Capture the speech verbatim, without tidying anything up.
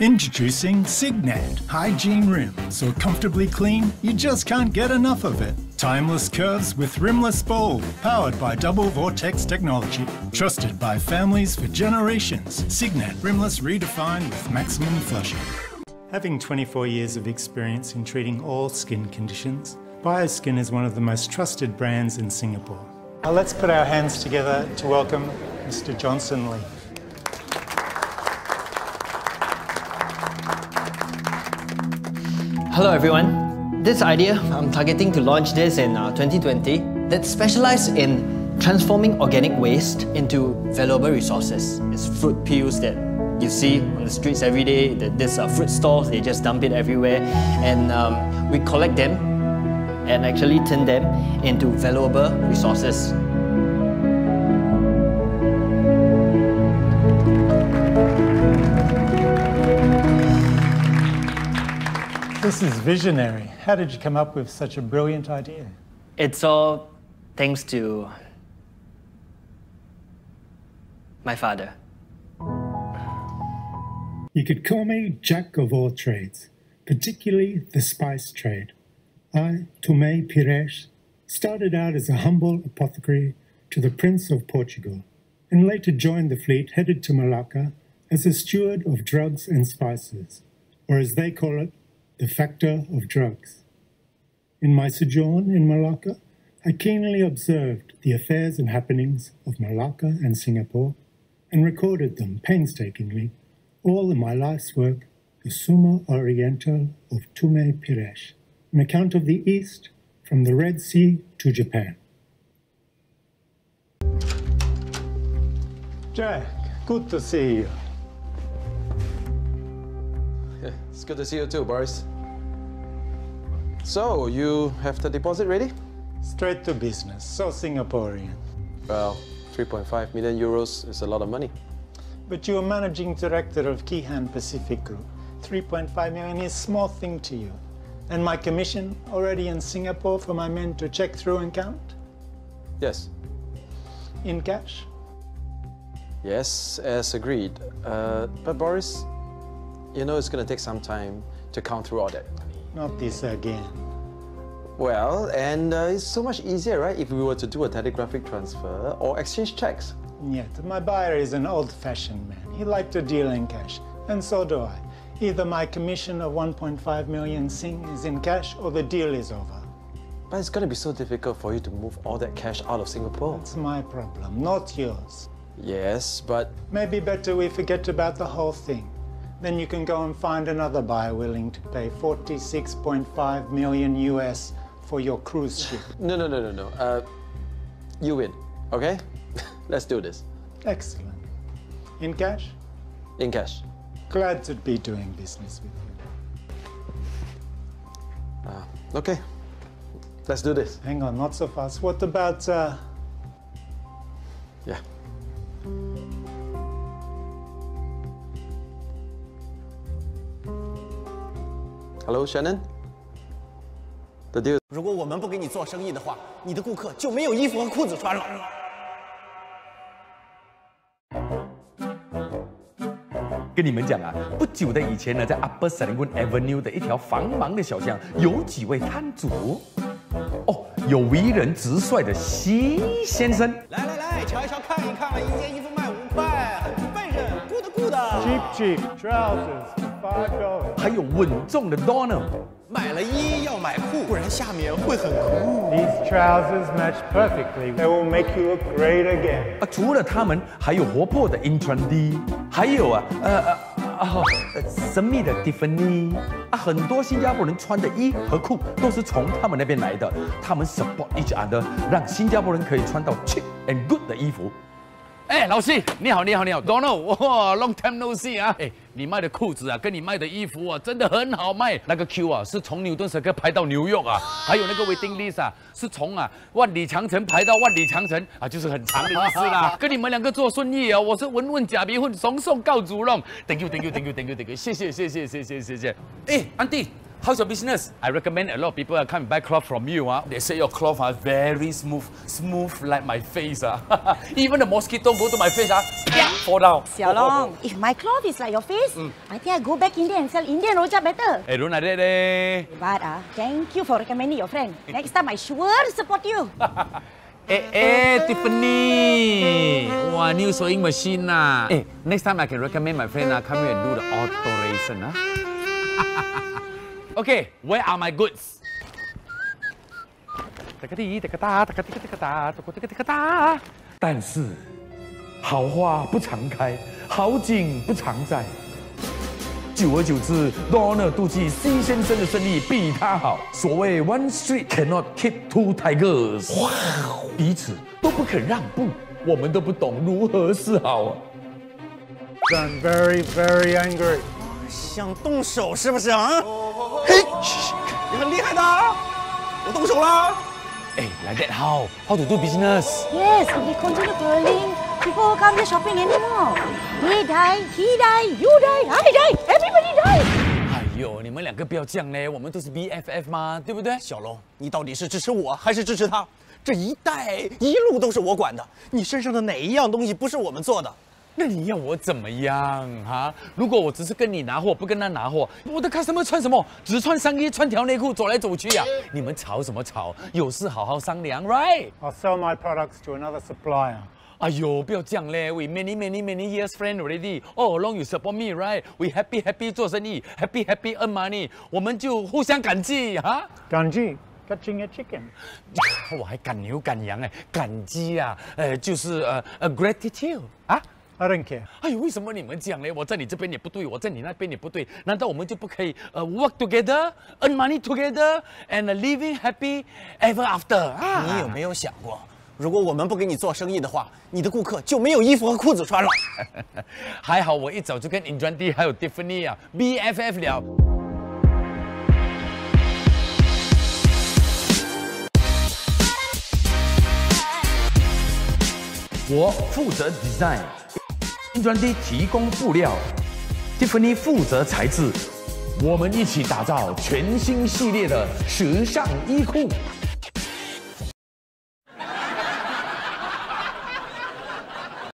Introducing Signet Hygiene Rim. So comfortably clean, you just can't get enough of it. Timeless curves with rimless bowl, powered by double vortex technology. Trusted by families for generations. Signet Rimless redefined with maximum flushing. Having twenty-four years of experience in treating all skin conditions, Bioskin is one of the most trusted brands in Singapore. Now let's put our hands together to welcome Mister Johnson Lee. Hello everyone. This idea, I'm targeting to launch this in uh, twenty twenty, that specialises in transforming organic waste into valuable resources. It's fruit peels that you see on the streets every day. There's uh, fruit stalls, they just dump it everywhere. And um, we collect them and actually turn them into valuable resources. This is visionary. How did you come up with such a brilliant idea? It's all thanks to my father. You could call me Jack of all trades, particularly the spice trade. I, Tomé Pires, started out as a humble apothecary to the Prince of Portugal, and later joined the fleet headed to Malacca as a steward of drugs and spices, or as they call it, the factor of drugs. In my sojourn in Malacca, I keenly observed the affairs and happenings of Malacca and Singapore and recorded them painstakingly, all in my life's work, the Summa Oriental of Tomé Pires, an account of the East from the Red Sea to Japan. Jack, good to see you. It's good to see you too, Boris. So, you have the deposit ready? Straight to business, so Singaporean. Well, three point five million euros is a lot of money. But you're managing director of Keyhan Pacific Group. three point five million is a small thing to you. And my commission already in Singapore for my men to check through and count? Yes. In cash? Yes, as agreed. Uh, but Boris, you know it's going to take some time to count through all that. Not this again. Well, and uh, it's so much easier, right, if we were to do a telegraphic transfer or exchange checks. Yet, my buyer is an old-fashioned man. He liked to deal in cash, and so do I. Either my commission of one point five million Sing is in cash or the deal is over. But it's going to be so difficult for you to move all that cash out of Singapore. It's my problem, not yours. Yes, but... Maybe better we forget about the whole thing. Then you can go and find another buyer willing to pay forty-six point five million U S for your cruise ship. No, no, no, no, no. Uh, you win, okay? Let's do this. Excellent. In cash? In cash. Glad to be doing business with you. Uh, okay. Let's do this. Hang on, not so fast. What about, uh... Yeah. Hello, Shannon? The deal. 如果我们不给你做生意的话，你的顾客就没有衣服和裤子穿了。 跟你们讲啊，不久的以前呢，在 Upper Serangoon Avenue 的一条繁忙的小巷，有几位摊主。哦，有为人直率的西先生。 来来来，瞧一瞧，看一看了，一件衣服卖五块，很笨人，good good。 Cheap cheap trousers five dollars。 还有稳重的 Donald。 买了衣要买裤，不然下面会很酷。 These trousers match perfectly. They will make you look great again. 啊，除了他们，还有活泼的 Intrandy， 还有啊，呃呃啊，呃神秘的 Tiffany 啊，很多新加坡人穿的衣和裤都是从他们那边来的。他们 support each other， 让新加坡人可以穿到 cheap and good 的衣服。 哎，老师，你好，你好，你好 ，Donald， 哇 ，Long time no see 啊！哎，你卖的裤子啊，跟你卖的衣服啊，真的很好卖。那个 Q 啊，是从牛顿时刻排到纽约啊，还有那个 waiting list 啊，是从啊万里长城排到万里长城啊，就是很长的意思啦。跟你们两个做生意啊，我是稳稳假逼混，怂怂告主弄。Thank you，Thank you，Thank you，Thank you，Thank you，谢谢，谢谢，谢谢，谢谢。哎，安迪。 How's your business? I recommend a lot of people come and buy cloth from you. Huh? They say your cloth are very smooth, smooth like my face. Huh? Even the mosquito go to my face, huh? Yeah, fall down. Xiao Long, if my cloth is like your face, mm. I think I go back India and sell Indian rojak better. Hey, don't like that, eh? But uh, thank you for recommending your friend. Next time I sure support you. Eh, eh, Tiffany! Wow, new sewing machine ah. Eh, next time I can recommend my friend ah, come here and do the alteration ah. Okay, where are my goods? 但是，好花不常开，好景不常在。久而久之 ，Donald 妒忌 C 先生的生意比他好。所谓 One street cannot keep two tigers， 彼此都不肯让步，我们都不懂如何是好啊。 I'm very, very angry. 想动手是不是啊？嘿，你很厉害的，我动手了。 哎 ，like that how? How to do business? Yes, if we continue twirling, people won't come here shopping anymore. They die, he die, you die, I die, everybody die. 哎呦，你们两个不要这样嘞，我们都是 B F F 嘛，对不对？ 小龙，你到底是支持我还是支持他？这一代一路都是我管的，你身上的哪一样东西不是我们做的？ 那你要我怎么样哈？如果我只是跟你拿货，不跟他拿货，我的 customer 穿什么？只穿上衣、穿条内裤走来走去呀、啊？你们吵什么吵？有事好好商量 ，right？ I'll sell my products to another supplier. 哎呦，不要这样嘞 ！We many many many years friend already. All along you support me, right? We happy happy 做生意 ，happy happy earn money， 我们就互相感激哈。 感激 catching a chicken. 我还赶牛赶羊哎，感激啊，呃，就是呃呃 gratitude 啊。 I don't care. 哎呦，为什么你们这样嘞？我在你这边也不对，我在你那边也不对，难道我们就不可以呃 work together, earn money together, and living happy ever after？ 啊， 你有没有想过，如果我们不给你做生意的话，你的顾客就没有衣服和裤子穿了？ 还好我一早就跟 Indrandy 还有 Tiffany 啊 B F F 了。 我负责 design。Indrandy 提供布料 ，Tiffany 负责材质，我们一起打造全新系列的时尚衣裤。